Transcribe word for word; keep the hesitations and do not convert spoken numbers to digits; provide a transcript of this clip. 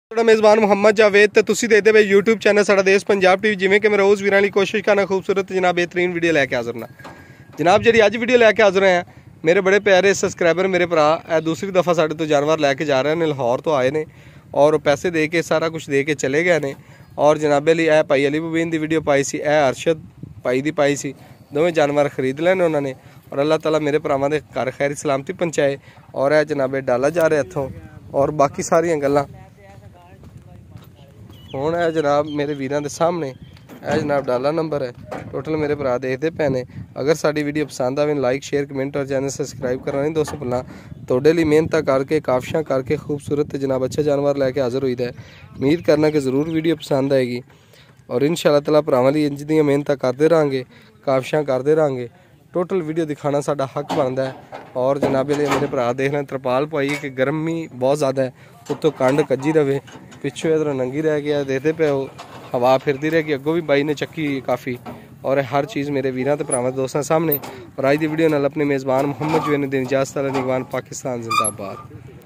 ਤੁਹਾਡਾ ਮੇਜ਼ਬਾਨ ਮੁਹੰਮਦ ਜਾਵੇਦ ਤੇ ਤੁਸੀਂ ਦੇਖਦੇ ਪਏ YouTube ਚੈਨਲ ਸਾਡਾ ਦੇਸ਼ ਪੰਜਾਬ ਟੀਵੀ। ਜਿਵੇਂ ਕਿ ਮੈਂ ਰੋਜ਼ ਵੀਰਾਂ ਲਈ ਕੋਸ਼ਿਸ਼ ਕਰਨਾ ਖੂਬਸੂਰਤ ਜਨਾਬ बेहतरीन ਵੀਡੀਓ ਲੈ ਕੇ ਹਾਜ਼ਰ ਨਾ ਜਨਾਬ। ਜਿਹੜੀ ਅੱਜ ਵੀਡੀਓ ਲੈ ਕੇ ਹਾਜ਼ਰ ਆ ਮੇਰੇ बड़े प्यारे सबसक्राइबर मेरे भरा ਇਹ दूसरी दफ़ा साढ़े तो जानवर लैके जा रहे हैं। लाहौर तो आए ने और पैसे दे के सारा कुछ दे के चले गए ने। और जनाबे लिए ए भाई अली मुबीन की वीडियो पाई सी, ए अरशद भाई की पाई सी। दोवें जानवर खरीद लेने उन्होंने और अल्लाह ताला मेरे भरावां दे घर खैर सलामती पहुँचाए। और यह जनाबे डाला जा रहा इत्थों और बाकी सारियां गल्लां हुण है जनाब मेरे वीरां दे सामने। यह जनाब डाला नंबर है। टोटल मेरे भरा देखते पे ने। अगर साड़ी वीडियो पसंद आवे लाइक शेयर कमेंट और चैनल सब्सक्राइब करना नहीं दोस्तों भुलना। तोड़े लिए मेहनत करके काफिशां करके खूबसूरत जनाब अच्छे जानवर लैके हाजिर हुई है। उम्मीद करना कि ज़रूर वीडियो पसंद आएगी और इंशाअल्लाह ताला भरावां लई इंज दी मेहनत करते रहेंगे, काफिशां करते रहेंगे। टोटल वीडियो दिखाना साडा हक बनता है। और जनाबे लिए मेरे भरा देख लें तरपाल पाई कि गर्मी बहुत ज़्यादा है, उत्तों कंड कज्जी रहे, पिछों इधर नंगी रह गया। देखते पे हो हवा फिरती रह गई, अगों भी बाई ने चक्की काफ़ी। और हर चीज़ मेरे वीरां ते भरावां दोस्तों सामने। और आज की वीडियो नाल अपने मेज़बान मुहम्मद जावेद दी इजाज़त। निगवान पाकिस्तान जिंदाबाद।